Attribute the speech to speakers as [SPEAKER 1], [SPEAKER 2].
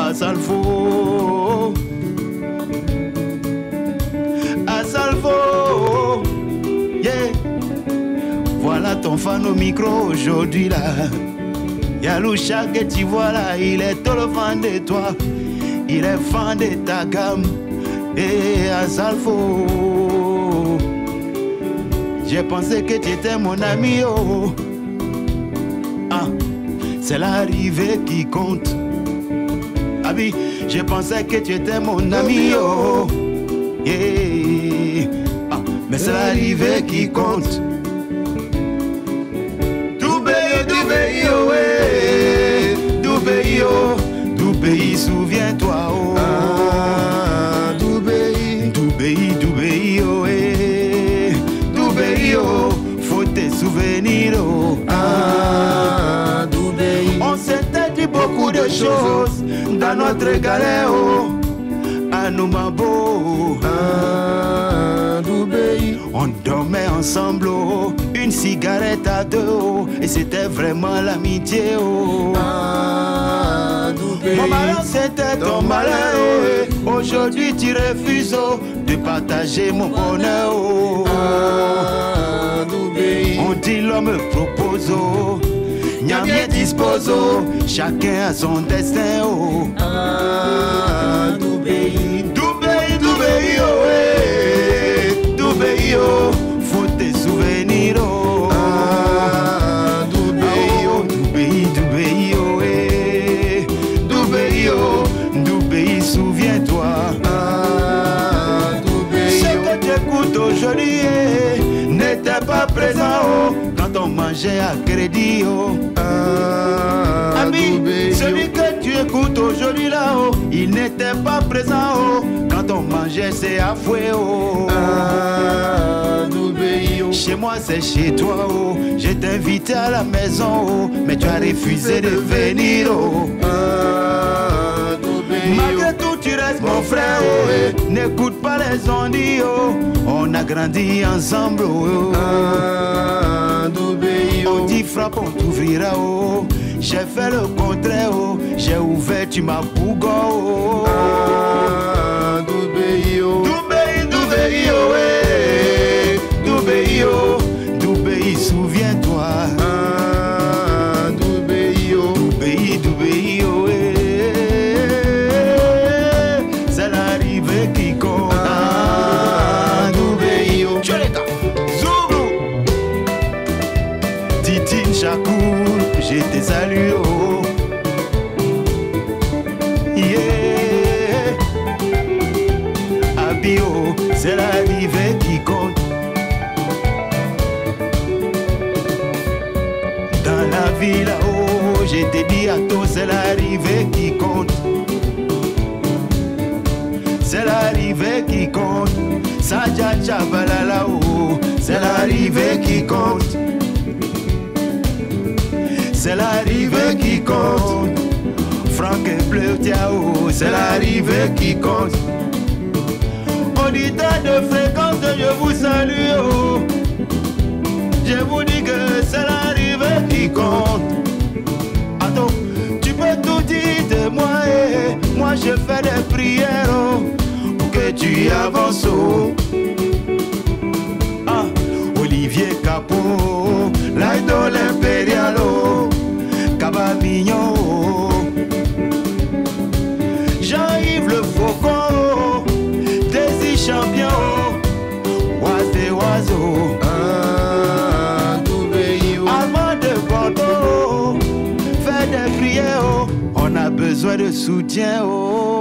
[SPEAKER 1] Asalfo, Asalfo, yeah. Voilà ton fan au micro aujourd'hui là. Yaloucha que tu vois là, il est tout le fan de toi. Il est fan de ta gamme. Et Asalfo, j'ai pensé que tu étais mon ami, oh. Ah, c'est l'arrivée qui compte. Ah oui, je pensais que tu étais mon ami, oh. Yeah. Ah, mais c'est l'arrivée qui compte. Doubéi, oh, ouais. Doubéi, oh. Doubéi, souviens-toi, oh.
[SPEAKER 2] Ah, Doubéi.
[SPEAKER 1] Doubéi, oh, ouais. Doubéi, oh. Faut te souvenir, oh.
[SPEAKER 2] Ah, Doubéi.
[SPEAKER 1] On s'était dit beaucoup de choses dans notre galère, oh. À nos mabos.
[SPEAKER 2] Ah, Doubéi.
[SPEAKER 1] On dormait ensemble, oh. Une cigarette à deux, oh. Et c'était vraiment l'amitié, oh.
[SPEAKER 2] Ah, Doubéi.
[SPEAKER 1] Mon malheur c'était ton malheur, oh. Aujourd'hui tu refuses, oh, de partager mon bonheur, oh.
[SPEAKER 2] Ah, Doubéi.
[SPEAKER 1] On dit l'homme propose, oh. Nyamie dispose, oh. Chacun a son destin, oh.
[SPEAKER 2] Ah, Doubéi.
[SPEAKER 1] Doubéi, oh, ouais. Doubéi, oh. Faut te souvenir, oh.
[SPEAKER 2] Ah, Doubéi,
[SPEAKER 1] oh. Doubéi, oh, ouais. Doubéi, oh. Doubéi, souviens-toi.
[SPEAKER 2] Ah, Doubéi.
[SPEAKER 1] Ce que tu écoutes aujourd'hui n'était pas présent, oh, quand on mangeait à crédit, oh.
[SPEAKER 2] Ah,
[SPEAKER 1] Ami,
[SPEAKER 2] Doubéi.
[SPEAKER 1] celui que tu écoutes aujourd'hui là, oh, il n'était pas présent, oh, quand on mangeait c'est à fouet, oh.
[SPEAKER 2] Ah, Doubéi.
[SPEAKER 1] Chez moi c'est chez toi, oh. Je t'ai invité à la maison, oh, mais tu as refusé de venir, oh.
[SPEAKER 2] Ah, Doubéi.
[SPEAKER 1] Malgré tout tu restes mon frère, oh. N'écoute pas les ondits, oh. On a grandi ensemble, oh.
[SPEAKER 2] Ah, Doubéi.
[SPEAKER 1] On dit frappe, on t'ouvrira, oh. J'ai fait le contraire, oh. J'ai ouvert, tu m'as bougon, oh.
[SPEAKER 2] Ah, Doubéi.
[SPEAKER 1] Doubéi, oh, ouais. Doubéi, oh. Doubéi, souviens-toi.
[SPEAKER 2] Ah, Doubéi.
[SPEAKER 1] Doubéi, oh, ouais. C'est l'arrivée qui compte.
[SPEAKER 2] Ah, Doubéi.
[SPEAKER 1] Tu es l'état. Zouglou. Titine Chakoul, je te salue, oh. Yeah. Abio, c'est l'arrivée qui compte. Dans la vie là-haut, je te dis à toi, c'est l'arrivée qui compte. C'est l'arrivée qui compte. Saja Chabala là-haut, c'est l'arrivée qui compte. C'est l'arrivée qui compte. Franck et Bleu Tiao, c'est l'arrivée qui compte. Auditeur de fréquence, je vous salue, oh. Je vous dis que c'est l'arrivée qui compte. Attends, tu peux tout dire de moi, eh. Moi je fais des prières, oh, pour que tu avances, oh. Ah, Olivier Capot, l'idole impérial, oh. Cabamignon, oh. Jean-Yves Le Faucon, oh. Désir Champion, oh. Oise oiseau.
[SPEAKER 2] Ah, Doubéi.
[SPEAKER 1] Armand de Bordeaux, fais des prières, oh. On a besoin de soutien, oh.